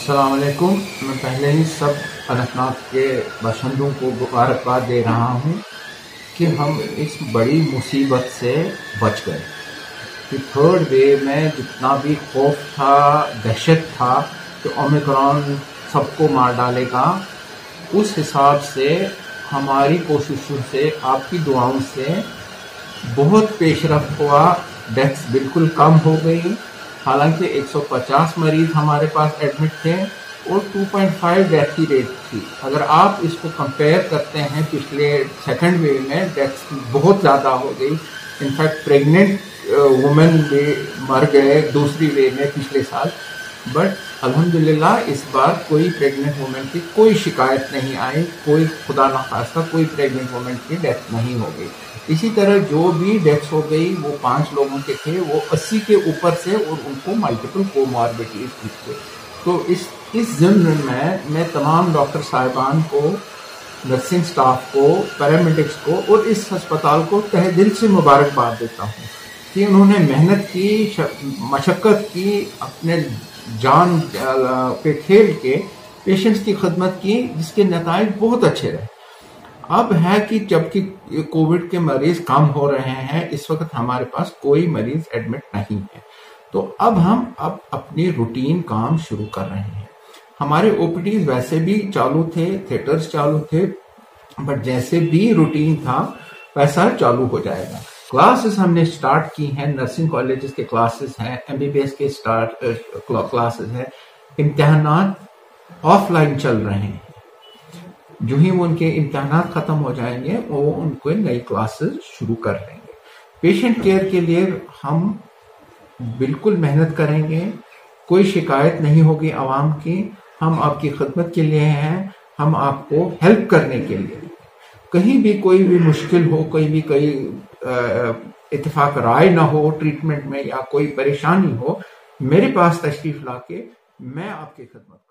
अस्सलाम वालेकुम। मैं पहले ही सब अनंतनाग के बशिंदों को मुबारकबाद दे रहा हूँ कि हम इस बड़ी मुसीबत से बच गए कि थर्ड वेव में जितना भी खौफ था, दहशत था कि ओमिक्रॉन सबको मार डालेगा, उस हिसाब से हमारी कोशिशों से, आपकी दुआओं से बहुत पेशरफ्त हुआ। डेथ्स बिल्कुल कम हो गई। हालांकि 150 मरीज हमारे पास एडमिट थे और 2.5 डेथ की रेट थी। अगर आप इसको कंपेयर करते हैं पिछले सेकंड वेव में, डेथ्स बहुत ज़्यादा हो गई। इनफैक्ट प्रेग्नेंट वुमेन भी मर गए दूसरी वेव में पिछले साल। बट अल्हम्दुलिल्लाह इस बार कोई प्रेग्नेंट वुमेन की कोई शिकायत नहीं आई, कोई खुदा न खास्ता कोई प्रेग्नेंट वुमेन की डेथ नहीं हो गई। इसी तरह जो भी डेथ्स हो गई वो 5 लोगों के थे, वो 80 के ऊपर से, और उनको मल्टीपल कोमॉर्बिडिटीज थे। तो इस ज़िम्न में मैं तमाम डॉक्टर साहिबान को, नर्सिंग स्टाफ को, पैरामेडिक्स को और इस अस्पताल को तहे दिल से मुबारकबाद देता हूँ कि उन्होंने मेहनत की, मशक्क़त की, अपने जान पे खेल के पेशेंट्स की खिदमत की, जिसके नताइज बहुत अच्छे रहे। अब है कि जबकि कोविड के मरीज कम हो रहे हैं, इस वक्त हमारे पास कोई मरीज एडमिट नहीं है, तो अब हम अपनी रूटीन काम शुरू कर रहे हैं। हमारे ओपीडीज वैसे भी चालू थे, थिएटर्स चालू थे, बट जैसे भी रूटीन था वैसा चालू हो जाएगा। क्लासेस हमने स्टार्ट की हैं, नर्सिंग कॉलेजेस के क्लासेस हैं, एमबीबीएस के क्लासेस हैं। इम्तिहानात ऑफलाइन चल रहे हैं। जो ही उनके इम्तिहानात खत्म हो जाएंगे वो उनको नई क्लासेस शुरू कर देंगे। पेशेंट केयर के लिए हम बिल्कुल मेहनत करेंगे, कोई शिकायत नहीं होगी आवाम की। हम आपकी खिदमत के लिए हैं, हम आपको हेल्प करने के लिए। कहीं भी कोई भी मुश्किल हो, कोई इत्तेफाक राय ना हो ट्रीटमेंट में, या कोई परेशानी हो, मेरे पास तशरीफ लाके मैं आपकी खिदमत